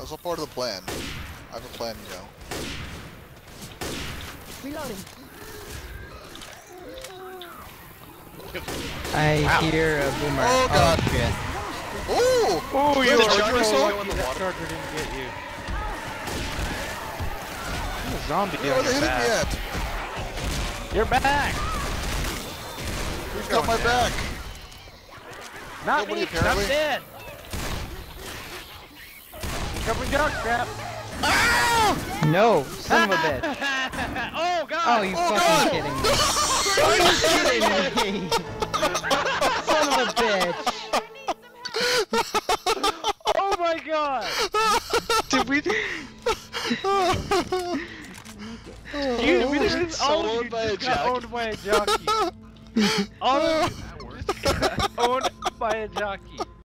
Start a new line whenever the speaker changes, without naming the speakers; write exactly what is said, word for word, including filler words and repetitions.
That's all part of the plan. I have a plan, Joe.
Reloading.
I
Wow.
hear a boomer.
Oh god!
Oh, shit.
Oh!
Oh, you
Wait,
were
the charger
so
saw?
low in the water. Charger didn't get you. There's a zombie
Where
on
are they
your
hitting me
back.
at?
You're back!
Who's got my back?
Not
Nobody
me, 'cause
apparently.
I'm dead! Covering dog crap!
Ah!
No, son of a bitch.
Oh god!
Oh, you
Oh,
fucking
God.
kidding me. Are you kidding me? Son of a bitch.
Oh my god!
Did we...
You, we just all of
Soloed
you
by a
just got
jockey.
owned by a jockey. All of you just got owned by a jockey.